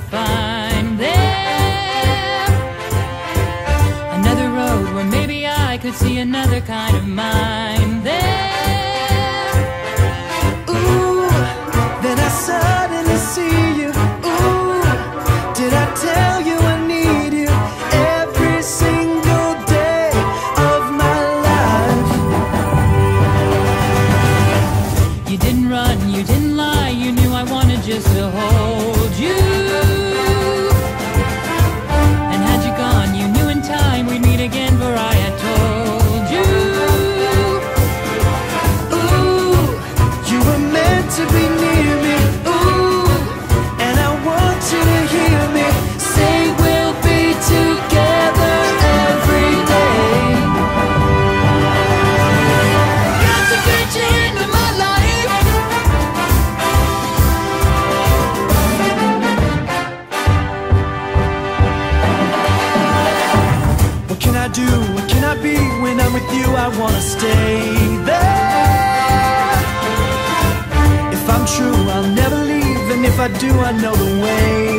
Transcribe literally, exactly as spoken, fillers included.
find there another road where maybe I could see another kind of mind there. Ooh, then I suddenly see you. Ooh, did I tell you I need you every single day of my life? You didn't run, you didn't lie, you knew I wanted just to hold you. And had you gone, you knew in time we'd meet again, for I had told you. Ooh, you were meant to be near me. Ooh, and I want you to hear me say we'll be together every day. Got to get you into my life. What can I do? What can I be? When I'm with you, I wanna stay there. If I'm true, I'll never leave, and if I do, I know the way.